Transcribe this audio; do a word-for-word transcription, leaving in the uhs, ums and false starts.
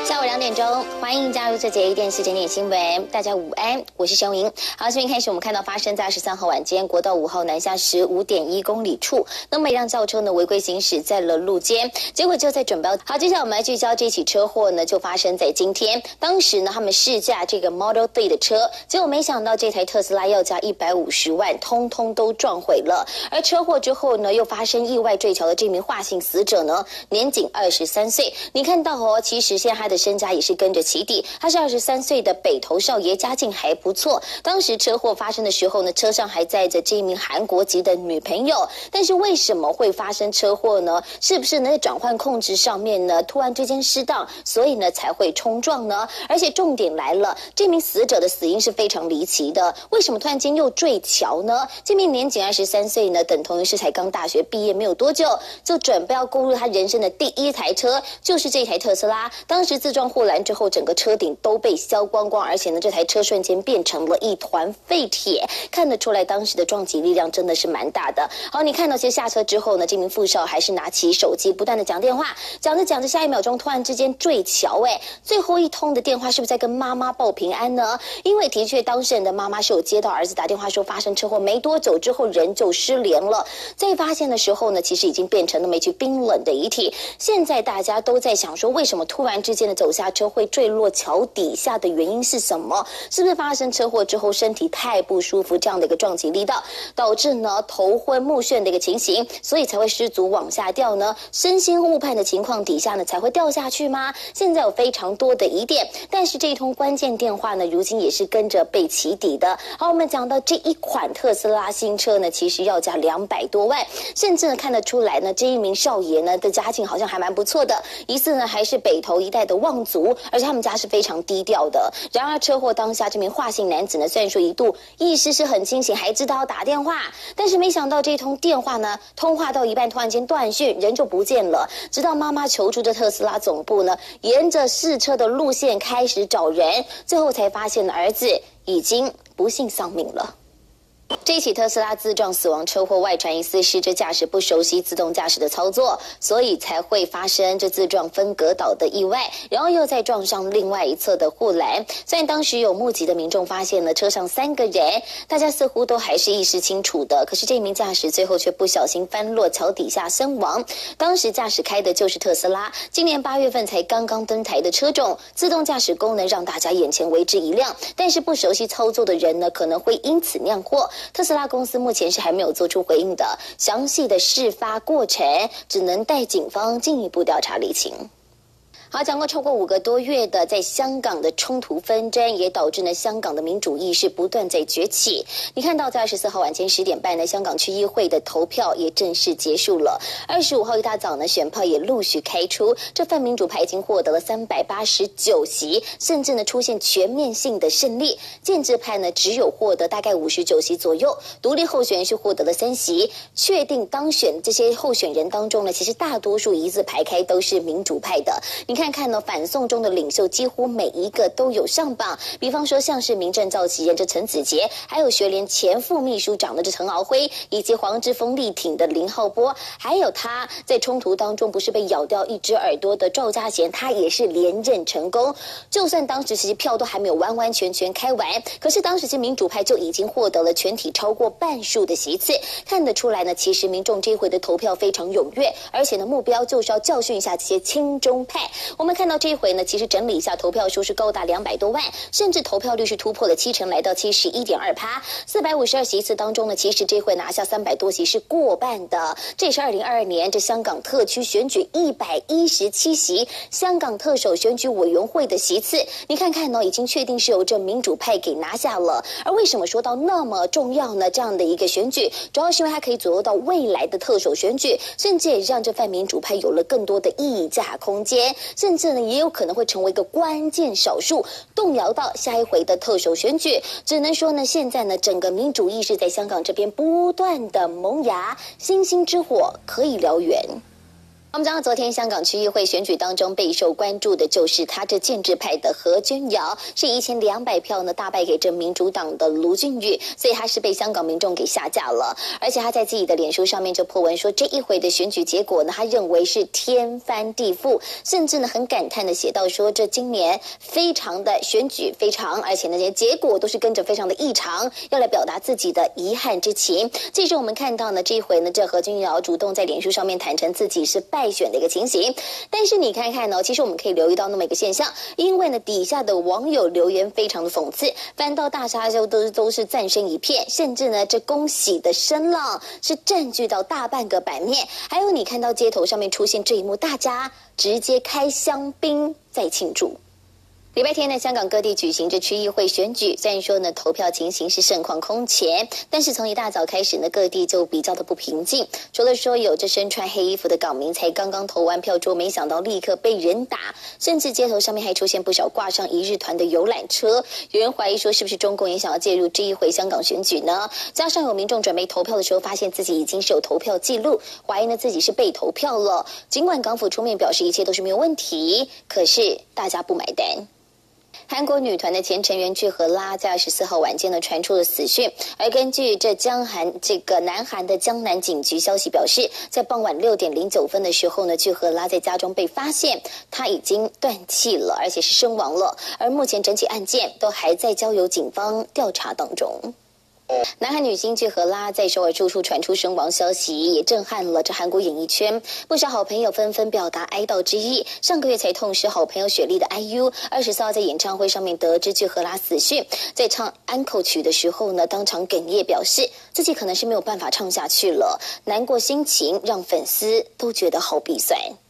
下午两点钟，欢迎加入这节一电视整点新闻。大家午安，我是秀莹。好，这边开始，我们看到发生在十三号晚间国道五号南下十五点一公里处，那么一辆轿车呢违规行驶在了路肩，结果就在准备好。接下来我们来聚焦这起车祸呢，就发生在今天。当时呢，他们试驾这个 Model 三的车，结果没想到这台特斯拉要价一百五十万，通通都撞毁了。而车祸之后呢，又发生意外坠桥的这名华姓死者呢，年仅二十三岁。你看到哦，其实现在他的身家也是跟着起底，他是二十三岁的北投少爷，家境还不错。当时车祸发生的时候呢，车上还载着这一名韩国籍的女朋友。但是为什么会发生车祸呢？是不是呢在转换控制上面呢突然之间失当，所以呢才会冲撞呢？而且重点来了，这名死者的死因是非常离奇的。为什么突然间又坠桥呢？这名年仅二十三岁呢，等同于是才刚大学毕业没有多久，就准备要购入他人生的第一台车，就是这台特斯拉。当时自撞护栏之后，整个车顶都被削光光，而且呢，这台车瞬间变成了一团废铁，看得出来当时的撞击力量真的是蛮大的。好，你看到其实下车之后呢，这名富少还是拿起手机不断的讲电话，讲着讲着，下一秒钟突然之间坠桥，哎，最后一通的电话是不是在跟妈妈报平安呢？因为的确当事人的妈妈是有接到儿子打电话说发生车祸没多久之后人就失联了，在发现的时候呢，其实已经变成那么一具冰冷的遗体。现在大家都在想说，为什么突然之间的走下车会坠落桥底下的原因是什么？是不是发生车祸之后身体太不舒服，这样的一个撞击力道导致呢头昏目眩的一个情形，所以才会失足往下掉呢？身心误判的情况底下呢才会掉下去吗？现在有非常多的疑点，但是这一通关键电话呢，如今也是跟着被起底的。好，我们讲到这一款特斯拉新车呢，其实要价两百多万，甚至呢看得出来呢，这一名少爷呢的家境好像还蛮不错的，疑似呢还是北投一带的望族，而且他们家是非常低调的。然而车祸当下，这名华姓男子呢，虽然说一度意识是很清醒，还知道要打电话，但是没想到这通电话呢，通话到一半突然间断讯，人就不见了。直到妈妈求助的特斯拉总部呢，沿着试车的路线开始找人，最后才发现呢，儿子已经不幸丧命了。这起特斯拉自撞死亡车祸外传疑似是这驾驶不熟悉自动驾驶的操作，所以才会发生这自撞分隔岛的意外，然后又再撞上另外一侧的护栏。虽然当时有目击的民众发现了车上三个人，大家似乎都还是意识清楚的，可是这名驾驶最后却不小心翻落桥底下身亡。当时驾驶开的就是特斯拉，今年八月份才刚刚登台的车种，自动驾驶功能让大家眼前为之一亮，但是不熟悉操作的人呢，可能会因此酿祸。特斯拉公司目前是还没有做出回应的，详细的事发过程只能待警方进一步调查厘清。好，讲过超过五个多月的在香港的冲突纷争，也导致呢香港的民主意识不断在崛起。你看到在二十四号晚间十点半呢，香港区议会的投票也正式结束了。二十五号一大早呢，选票也陆续开出，这泛民主派已经获得了三百八十九席，甚至呢出现全面性的胜利。建制派呢只有获得大概五十九席左右，独立候选人是获得了三席。确定当选这些候选人当中呢，其实大多数一字排开都是民主派的。你看看呢，反送中的领袖几乎每一个都有上榜，比方说像是民政召集人这陈子杰，还有学联前副秘书长的这陈敖辉，以及黄之锋力挺的林浩波，还有他在冲突当中不是被咬掉一只耳朵的赵家贤，他也是连任成功。就算当时其实票都还没有完完全全开完，可是当时其实民主派就已经获得了全体超过半数的席次，看得出来呢，其实民众这回的投票非常踊跃，而且呢目标就是要教训一下这些亲中派。我们看到这一回呢，其实整理一下投票数是高达两百多万，甚至投票率是突破了七成，来到七十一点二趴。四百五十二席次当中呢，其实这回拿下三百多席是过半的。这也是二零二二年这香港特区选举一百一十七席，香港特首选举委员会的席次，你看看呢，已经确定是由这民主派给拿下了。而为什么说到那么重要呢？这样的一个选举，主要是因为它可以左右到未来的特首选举，甚至也让这泛民主派有了更多的议价空间。甚至呢，也有可能会成为一个关键少数，动摇到下一回的特首选举。只能说呢，现在呢，整个民主意识在香港这边不断的萌芽，星星之火可以燎原。 我们知道，昨天香港区议会选举当中备受关注的就是他这建制派的何君尧，是一千两百票呢大败给这民主党的卢俊宇，所以他是被香港民众给下架了。而且他在自己的脸书上面就破文说，这一回的选举结果呢，他认为是天翻地覆，甚至呢很感叹的写到说，这今年非常的选举非常，而且那些结果都是跟着非常的异常，要来表达自己的遗憾之情。这时候我们看到呢，这一回呢，这何君尧主动在脸书上面坦诚自己是败败选的一个情形，但是你看看呢，其实我们可以留意到那么一个现象，因为呢底下的网友留言非常的讽刺，翻到大沙洲都都是赞声一片，甚至呢这恭喜的声浪是占据到大半个版面，还有你看到街头上面出现这一幕，大家直接开香槟在庆祝。礼拜天呢，香港各地举行着区议会选举，虽然说呢投票情形是盛况空前，但是从一大早开始呢，各地就比较的不平静。除了说有着身穿黑衣服的港民才刚刚投完票之后，没想到立刻被人打，甚至街头上面还出现不少挂上一日团的游览车。有人怀疑说，是不是中共也想要介入这一回香港选举呢？加上有民众准备投票的时候，发现自己已经是有投票记录，怀疑呢自己是被投票了。尽管港府出面表示一切都是没有问题，可是大家不买单。韩国女团的前成员具荷拉在二十四号晚间呢传出了死讯，而根据这江韩这个南韩的江南警局消息表示，在傍晚六点零九分的时候呢，具荷拉在家中被发现，她已经断气了，而且是身亡了。而目前整起案件都还在交由警方调查当中。南韩女星具荷拉在首尔住处传出身亡消息，也震撼了这韩国演艺圈，不少好朋友纷纷表达哀悼之意。上个月才痛失好朋友雪莉的 I U， 二十四号在演唱会上面得知具荷拉死讯，在唱安可曲的时候呢，当场哽咽，表示自己可能是没有办法唱下去了，难过心情让粉丝都觉得好鼻酸。